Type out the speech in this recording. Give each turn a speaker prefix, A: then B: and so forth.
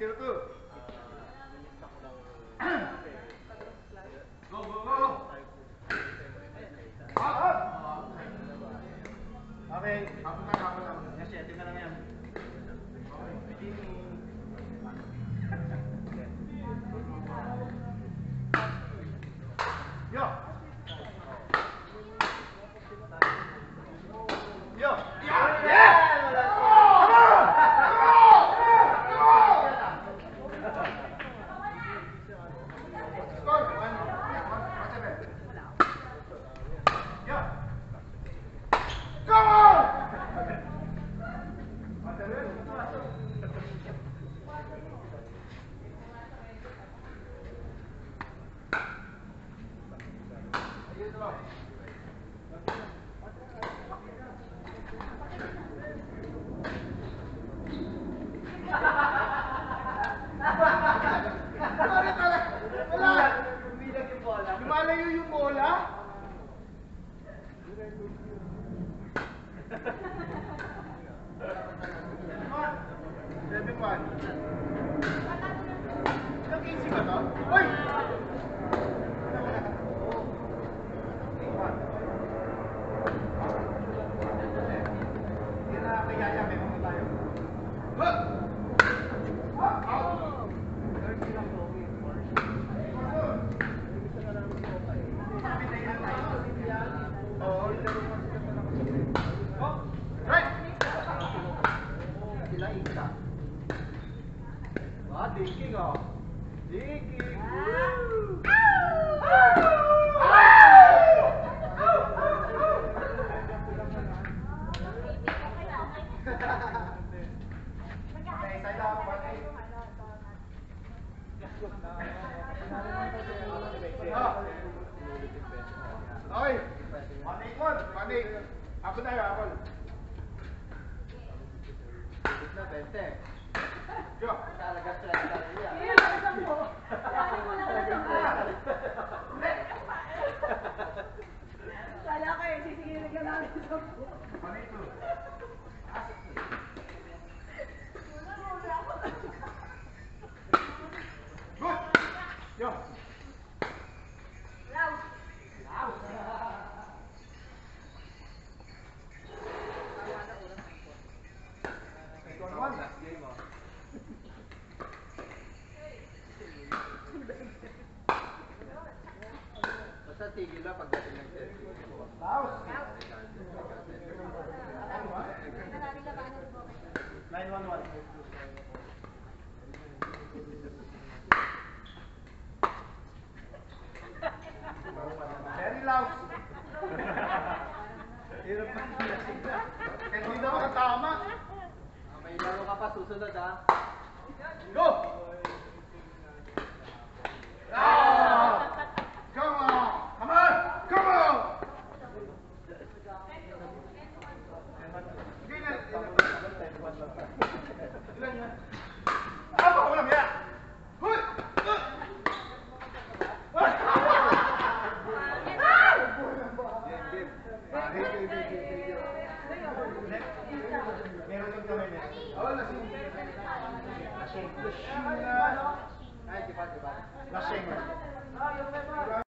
A: 602. Go, go, go! Up! Okay, hapon tayo, hapon tayo. Yes, ito na lang yan. Yo! Yo! Yeah! Lumalayo yung bola? Seven one. Ilang KC ba to? Uy! Hindi na kayaya, may mga tayo. Diking oh. Diking. Woo! Oy, panik mo, panik. Ako na yun, ako. Na 20. Yo, talaga talaga niya.
B: Kala ko eh, sisigilin ka namin sa po.
A: Ano ito? Good! Yo!
B: Loud!
A: Loud! Last game oh. Basta tigil lang pagdating ng set. Laos! 911. Very loud. Hirap pa lasing na. Hindi na makatama. May laro ka pa, susunod ha. Go! Come on! Come on! Come on! Ilan yan? Apa ko lang yan? Huy! Meron lang kami niya. Oo, lasing. Lasing. Lasing. Ay, diba? Lasing.